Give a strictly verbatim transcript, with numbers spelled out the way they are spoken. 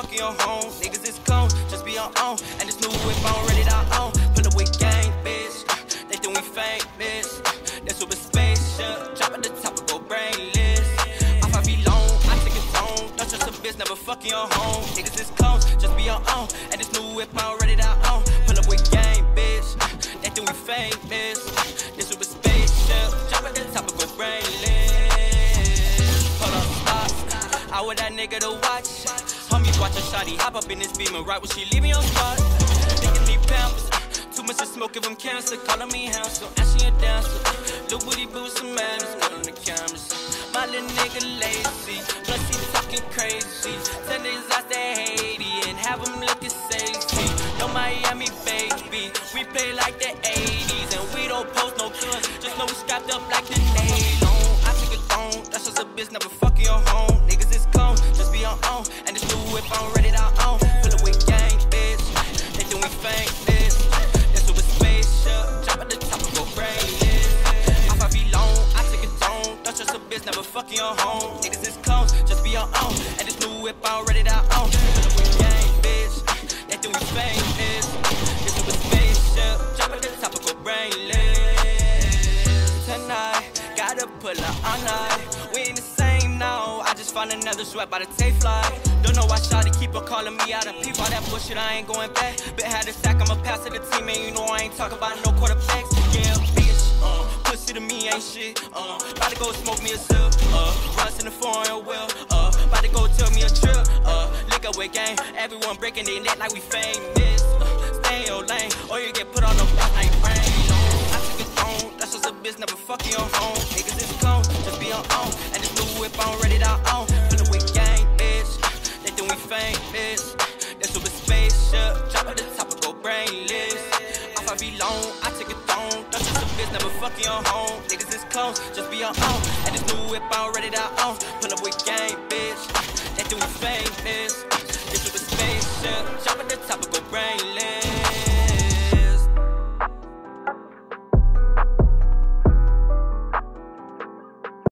fucking your home. Niggas is clones, just be your own. And this new whip I'm ready to own. Pull up with gang, bitch. They think we famous. That's super spaceship. Drop at the top and go brainless. Off I be long, I take it home. Don't trust a bitch, never fucking your home. Niggas is clones, just be your own. And this new whip I'm ready to own. Pull up with gang, bitch. They think we famous. This super spaceship. Drop at the top and go brainless. Hold up, stop. I want that nigga to watch. Homies watch a shawty hop up in this beam and right when she leaving your spot. Niggas need pampers. Too much to smoke, give him cancer. Calling me handsome, and she a dancer. Lil' booty boots and manners, got on the cameras. My little nigga lazy, plus he talking crazy. Ten days I stay Haiti and have him looking safety. No Miami baby, we play like the eighties and we don't post no guns. Just know we strapped up like the Nylon. I take it on, that's just a bitch, never fucking your home. Niggas is clones, just be your own. And this new whip I'm ready to own. Pull up with gang, bitch. They think we famous. Never fucking your home. Niggas is clones, just be your own. And this new whip I'm ready to own. Pull up with gang, bitch. They think we famous. This is a spaceship. Drop at the top and go brainless. Tonight, gotta pull up all night. We ain't the same now. I just found another sweat by the tape fly. Don't know why shawty keep on calling me out of peep. All that bullshit, I ain't going back. Been had a sack, I'ma pass to the team. And you know I ain't talking about no quarterbacks. Yeah, bitch, uh, pussy to me ain't shit. Uh, about to go smoke me a sip. Uh, runs in the foreign wheel. Uh, about to go tell me a trip. Uh, lick up with gang. Everyone breaking their neck like we famous. Uh, stay in your lane, or you get put on the block like rain. I took it on, that's just a bitch, never fucking your home. Niggas is clones, just be your own. And this new whip I'm ready to own. Pull up with gang, bitch. They think we famous. That's super spaceship. Drop at the top and go brainless. Off I be long, I take it on. Don't trust a bitch, never fucking your home. Niggas is clones, just be your own. And this new whip I'm ready to own. Pull up with gang, bitch. They think we famous. This super spaceship. Drop at the top and go brainless.